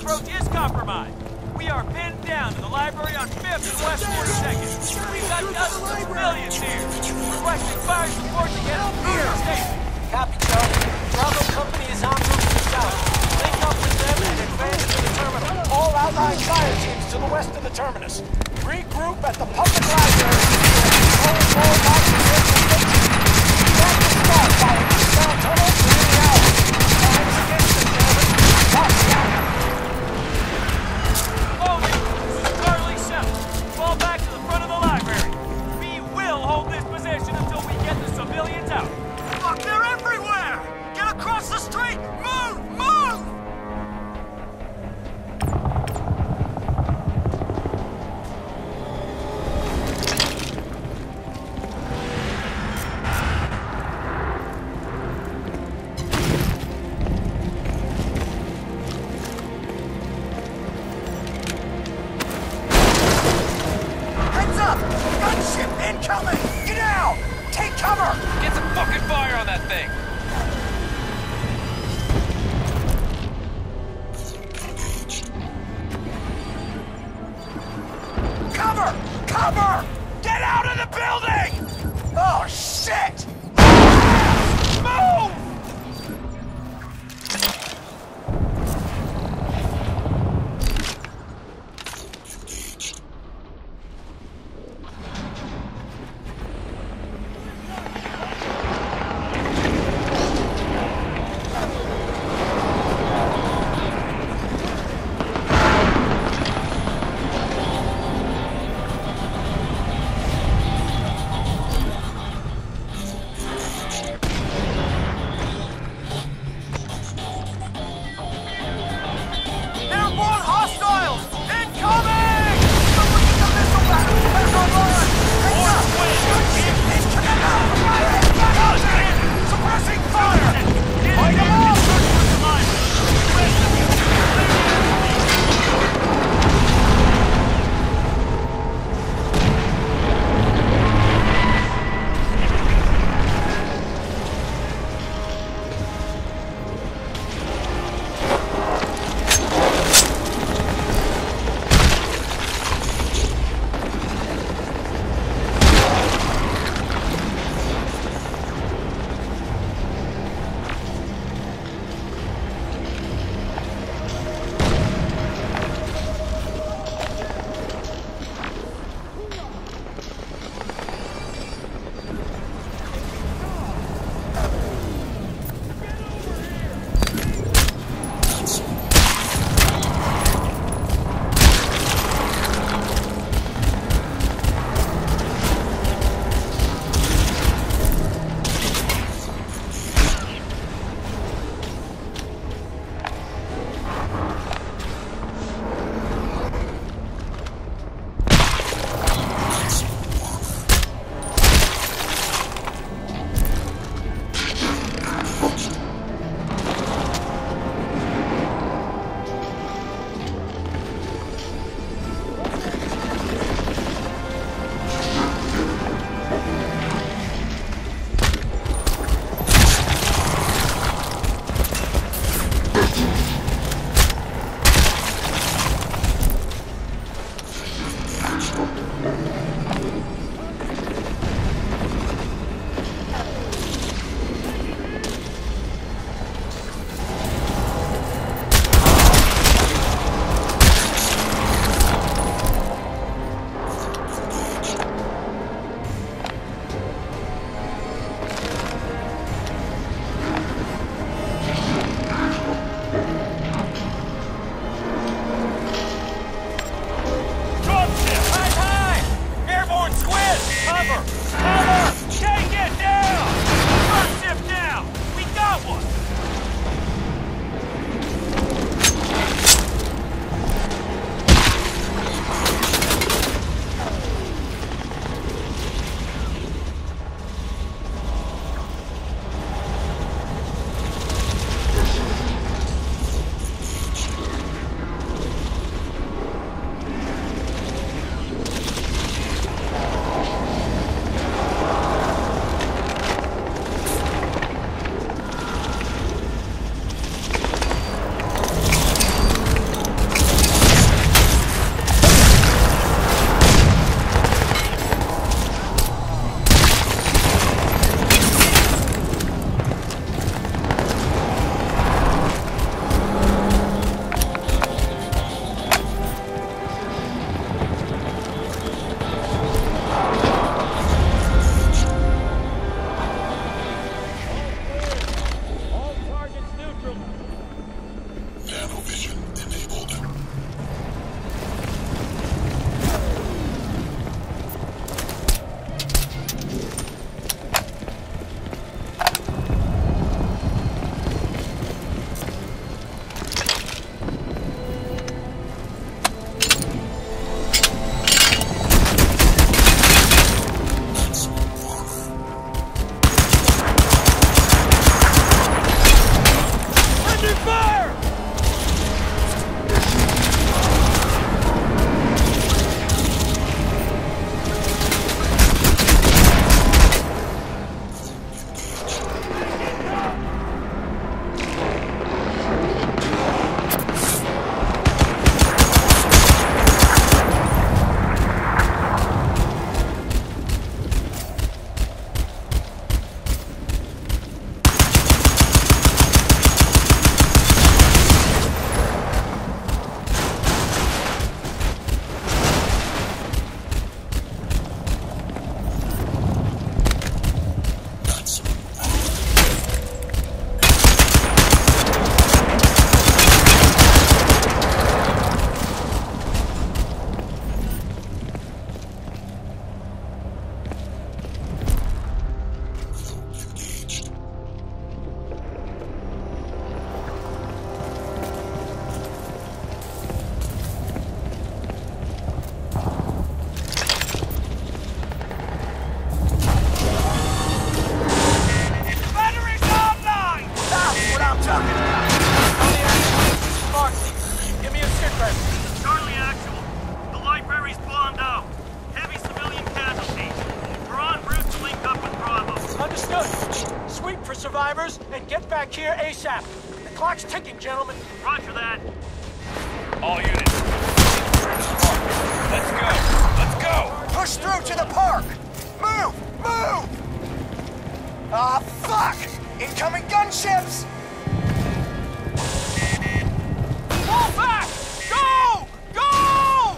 approach is compromised. We are pinned down in the library on 5th and West 42nd. We've got dozens of civilians here. Requesting fire support to get us through the station. Copy, Charlie. Bravo Company is en route to the south. Link up with them and advance to the terminal. All outlying fire teams to the west of the terminus. Regroup at the public library. Control all library station. Back to start by a eastbound tunnel within the hour. Time's against the gentlemen. Watch out. Over. This is Charlie 7. Fall back to the front of the library. We will hold this position until we get the civilians out. Fuck, they're everywhere! Get across the street! Move! Move! Heads up! Gunship incoming! Get out! Take cover! Get some fucking fire on that thing! Cover! Cover! Get out of the building! Oh, shit! Move! for survivors and get back here ASAP. The clock's ticking, gentlemen. Roger that. All units. Let's go. Let's go. Push through to the park! Move! Move! Ah, fuck! Incoming gunships! Fall back! Go! Go!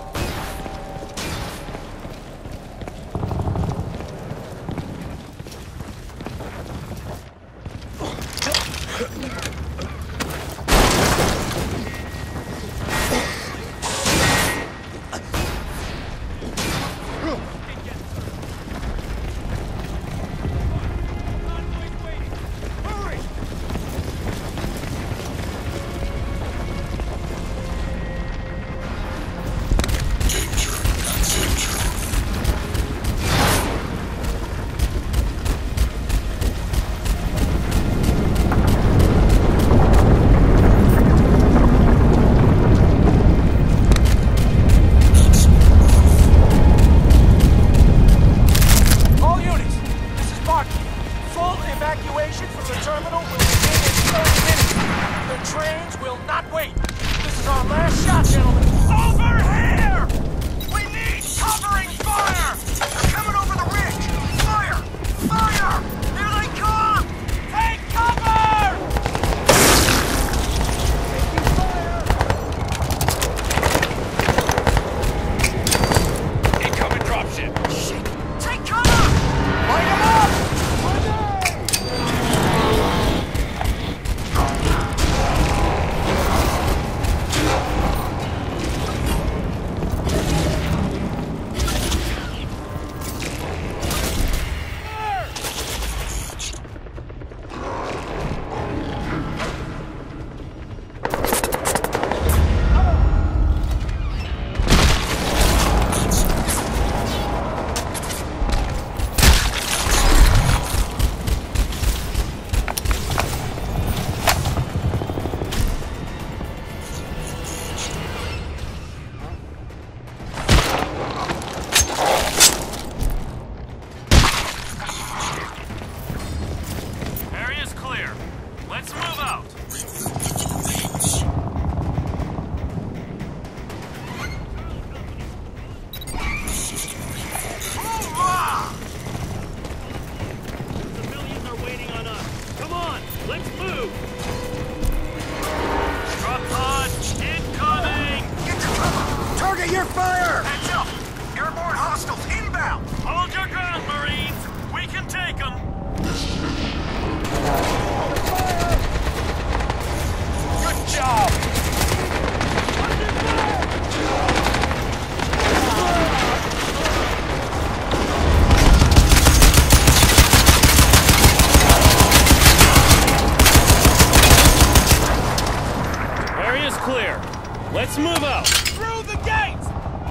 Let's move out! Through the gates!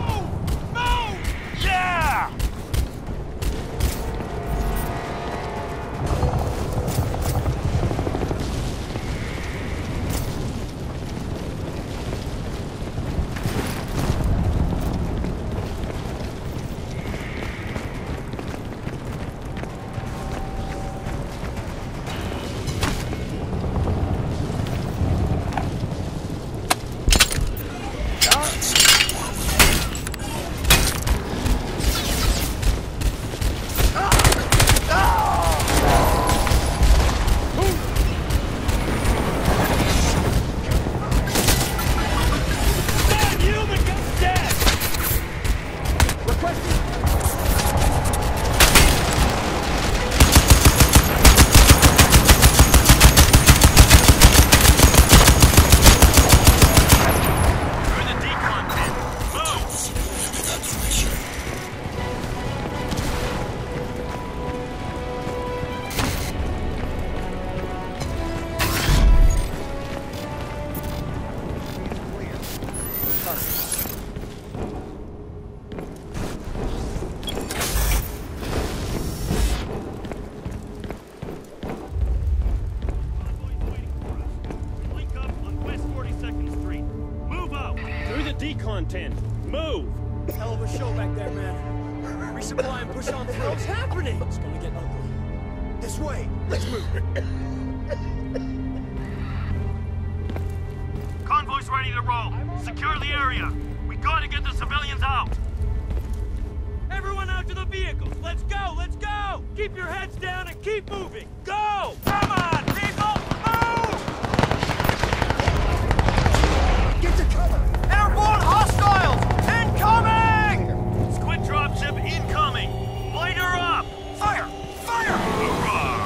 Move! Move! Yeah! Decon tent. Move! Hell of a show back there, man. Resupply and push on through. What's happening? It's gonna get ugly. This way. Let's move. Convoy's ready to roll. Secure the area. We gotta get the civilians out. Everyone out to the vehicles! Let's go! Let's go! Keep your heads down and keep moving! Go! Come on, people! Move! Get to cover. Airborne hostiles! Incoming! Squid dropship incoming. Light her up. Fire! Fire! Hoorah!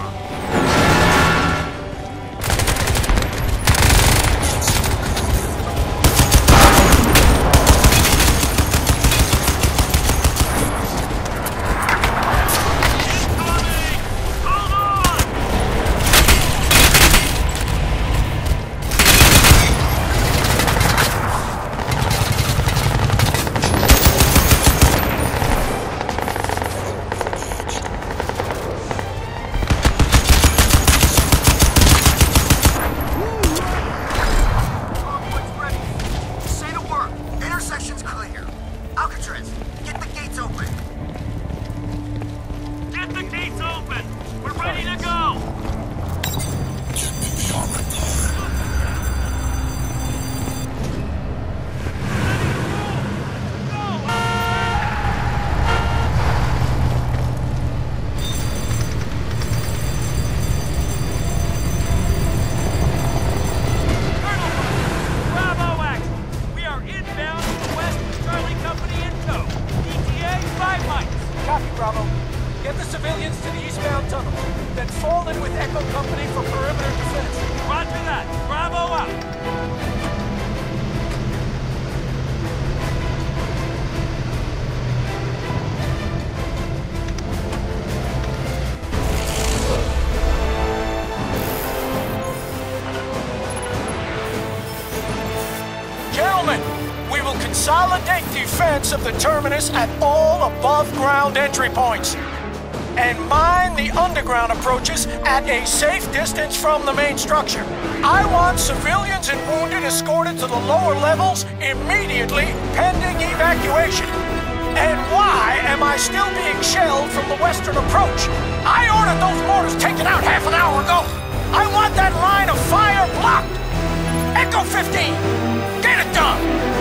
Consolidate defense of the terminus at all above-ground entry points. And mine the underground approaches at a safe distance from the main structure. I want civilians and wounded escorted to the lower levels immediately, pending evacuation. And why am I still being shelled from the western approach? I ordered those mortars taken out half an hour ago. I want that line of fire blocked. Echo 15, get it done.